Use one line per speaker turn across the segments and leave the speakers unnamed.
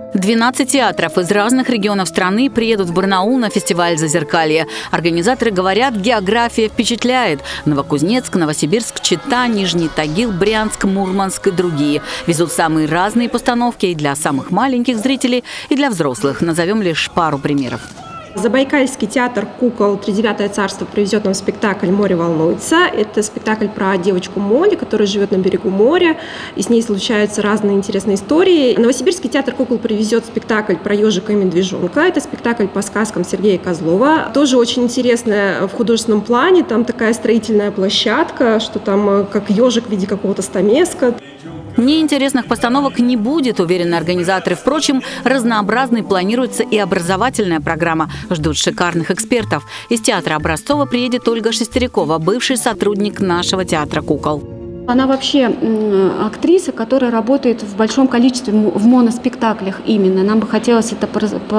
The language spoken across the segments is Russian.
12 театров из разных регионов страны приедут в Барнаул на фестиваль «Зазеркалье». Организаторы говорят, география впечатляет. Новокузнецк, Новосибирск, Чита, Нижний Тагил, Брянск, Мурманск и другие. Везут самые разные постановки и для самых маленьких зрителей, и для взрослых. Назовем лишь пару примеров.
Забайкальский театр кукол «Тридевятое царство» привезет нам спектакль «Море волнуется». Это спектакль про девочку Молли, которая живет на берегу моря, и с ней случаются разные интересные истории. Новосибирский театр кукол привезет спектакль про ежика и медвежонка. Это спектакль по сказкам Сергея Козлова. Тоже очень интересная в художественном плане. Там такая строительная площадка, что там как ежик в виде какого-то стамеска.
Неинтересных постановок не будет, уверены организаторы. Впрочем, разнообразной планируется и образовательная программа. Ждут шикарных экспертов. Из театра Образцова приедет Ольга Шестерякова, бывший сотрудник нашего театра кукол.
Она вообще актриса, которая работает в большом количестве в моноспектаклях именно. Нам бы хотелось это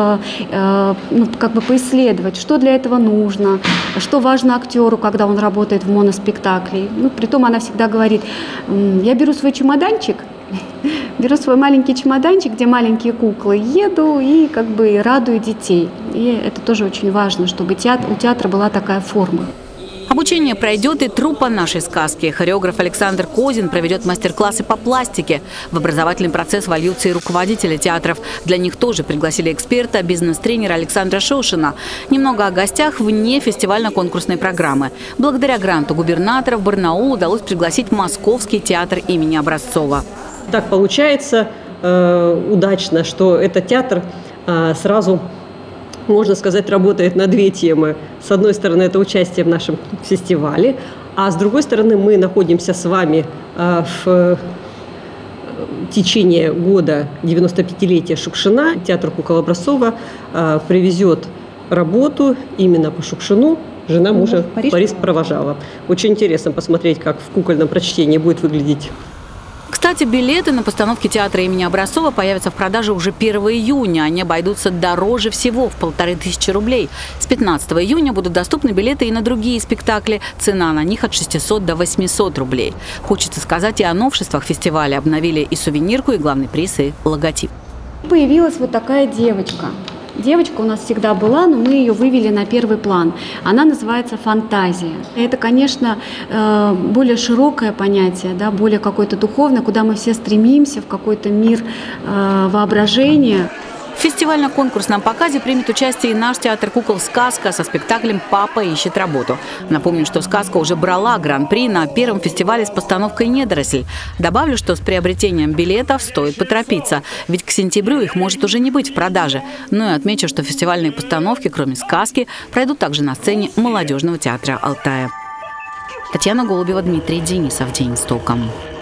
поисследовать, что для этого нужно, что важно актеру, когда он работает в моноспектакле. Притом она всегда говорит: я беру свой чемоданчик, беру свой маленький чемоданчик, где маленькие куклы, еду и радую детей. И это тоже очень важно, чтобы у театра была такая форма.
Обучение пройдет и труппа нашей сказки. Хореограф Александр Козин проведет мастер-классы по пластике. В образовательный процесс вольются и руководители театров. Для них тоже пригласили эксперта, бизнес-тренера Александра Шошина. Немного о гостях вне фестивально-конкурсной программы. Благодаря гранту губернатора в Барнаул удалось пригласить Московский театр имени Образцова.
Так получается удачно, что этот театр сразу, можно сказать, работает на две темы. С одной стороны, это участие в нашем фестивале, а с другой стороны, мы находимся с вами в течение года 95-летия Шукшина. Театр кукол Образцова привезет работу именно по Шукшину. Жена мужа в Париж провожала. Очень интересно посмотреть, как в кукольном прочтении будет выглядеть.
Кстати, билеты на постановки театра имени Образцова появятся в продаже уже 1 июня. Они обойдутся дороже всего в 1500 рублей. С 15 июня будут доступны билеты и на другие спектакли. Цена на них от 600 до 800 рублей. Хочется сказать и о новшествах фестиваля. Обновили и сувенирку, и главный приз, и логотип.
Появилась вот такая девочка. Девочка у нас всегда была, но мы ее вывели на первый план. Она называется «Фантазия». Это, конечно, более широкое понятие, да, более какое-то духовное, куда мы все стремимся, в какой-то мир воображения.
В фестивально-конкурсном показе примет участие и наш театр кукол «Сказка» со спектаклем «Папа ищет работу». Напомню, что «Сказка» уже брала гран-при на первом фестивале с постановкой «Недоросль». Добавлю, что с приобретением билетов стоит поторопиться, ведь к сентябрю их может уже не быть в продаже. Ну и отмечу, что фестивальные постановки, кроме «Сказки», пройдут также на сцене молодежного театра Алтая. Татьяна Голубева, Дмитрий Денисов. День с толком.